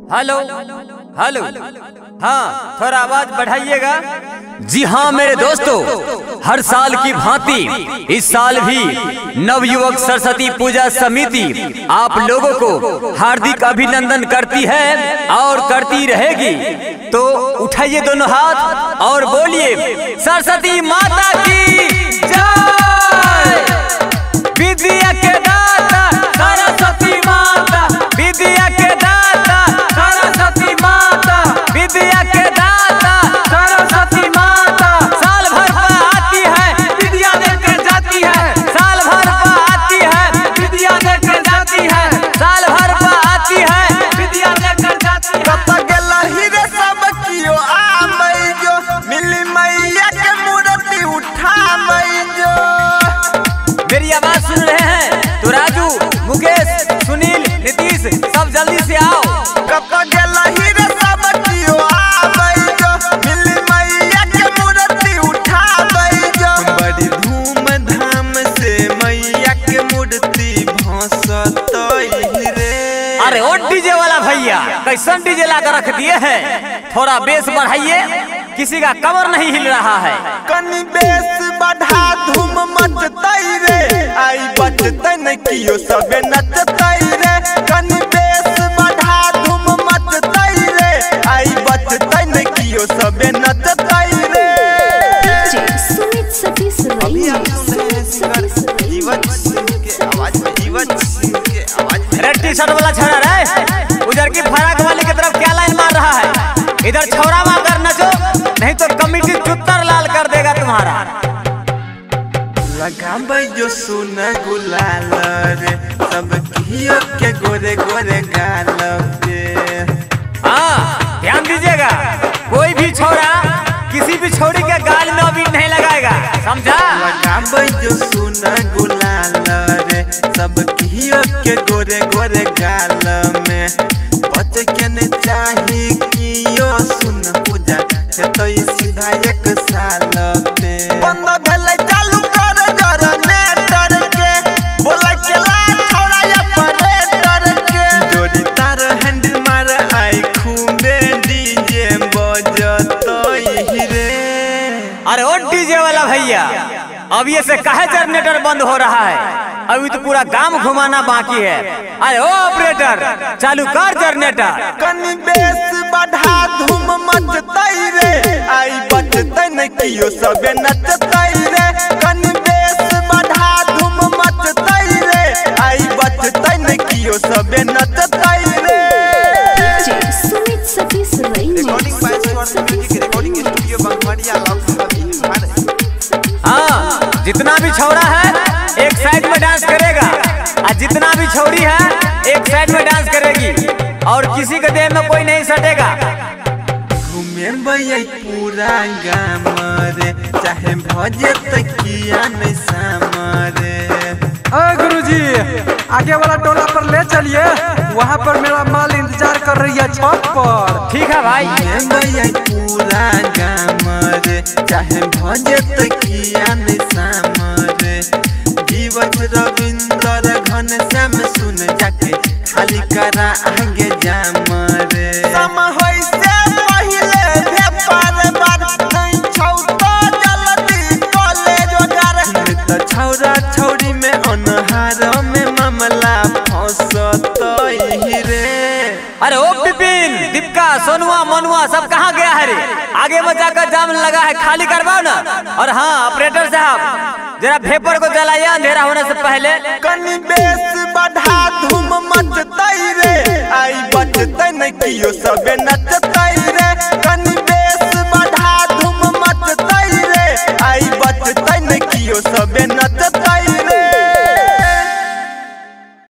Hello hello, हाँ थोड़ा आवाज बढ़ाइएगा। जी हाँ मेरे दोस्तों, हर साल की भांति इस साल भी नवयुवक सरस्वती पूजा समिति आप लोगों को हार्दिक अभिनंदन करती है और करती रहेगी। तो उठाइए दोनों हाथ और बोलिए सरस्वती माता की जय। विद्या के दाता सरस्वती माता, विद्या के दाता सरस्वती माता, विद्या के दाता सरस्वती माता। साल भर पर आती है विद्या देकर जाती है, साल भर पर आती है विद्या देकर जाती है, साल भर पर आती है विद्या देकर जाती है। कत गेला हीरे सब कियो आ मई जो, मिली मैया के मूर्ति उठा मई जो। मेरी आवाज सुन रहे हैं तो राजू, मुकेश, सुनील, नीतीश सब जल्दी से आओ। कत गेला हीरे सब कियो आ मई जो, मिली मैया के मूर्ति उठा मई जो। बड़ी धूमधाम से मैया के मूर्ति भसतई रे। अरे ओ डीजे वाला भैया, कैसन डीजे लाकर रख दिए हैं? थोड़ा बेस बढ़ाइए, किसी का कमर नहीं हिल रहा है। कनी बेस बढ़ा धूम मचतई रे, आई बचतई न कियो सबे नचतई रे। कनी बेस बढ़ा धूम मचतई रे, आई बचतई न कियो सबे नचतई रे। रेड टी शर्ट वाला छोरा रे, उधर की फराक वाली की तरफ क्या लाइन मार रहा है? इधर छोरा मार नचो, नहीं तो कमिटी चुत्तर लाल कर देगा तुम्हारा। लगाबै जो सुना गुलाल रे, सब कियो के गोरे गोरे गाल पे। हाँ ध्यान दीजिएगा, कोई भी छोरा किसी भी छोरी के गाल में अभी नहीं लगाएगा, समझा? लगाबै जो सुना गुलाल रे, सब कियो के गोरे गोरे गाल में। बच के न चाही कियो सुन पूजा, तो सीधा एक साल पे। बंद भेलै चालू कर जनरेटर के, बोला केला छोड़ा या परेटर के। जोड़ी तार हैंडल मार आई खूबे डीजे बजतई रे। अरे ओ डीजे वाला भैया, अब ये से काहे जनरेटर बंद हो रहा है? अभी तो पूरा गांव घुमाना बाकी है। अरे ओ ऑपरेटर, चालू कर जनरेटर। कनी बेस बढ़ा धूम मचतई रे, आई बचतई न कियो सबे नचतई रे। कनी बेस बढ़ा धूम मचतई रे, आई बचतई न कियो सबे नचतई रे। हाँ, जितना भी छोरा है एक साइड में डांस करेगा, और जितना भी छोरी है एक साइड में डांस करेगी, और किसी के देह में कोई नहीं सटेगा। घूमे भैया पूरा गाम रे, चाहे भजे तकिया नहीं सामरे। गुरुजी आगे वाला टोला पर ले चलिए, वहाँ पर मेरा माल इंतजार कर रही है छत पर। ठीक है भाई। भैया पूरा गाम रे, चाहे भजे तकिया नहीं सामरे। जीवच रविंदर घनश्याम सुन जाके, खाली करा आगे जाम रे। सम होई से पहिले भेपर बार, नहीं छौ तो जल्दी कॉलेज वगार। त छौरा छौरी में अनहार में मामला फंसतई रे। अरे ओ बिपिन, दीपिका, सोनुआ, मनुआ सब कहाँ गया है रे? आगे में जाकर जाम लगा है, खाली करवाओ ना। और हाँ ऑपरेटर साहब, जरा भेपर को जलाइए अंधेरा होने से पहले। कनी बेस बढ़ा धूम मचतई रे, आई बचतई न कियो सबे नचतई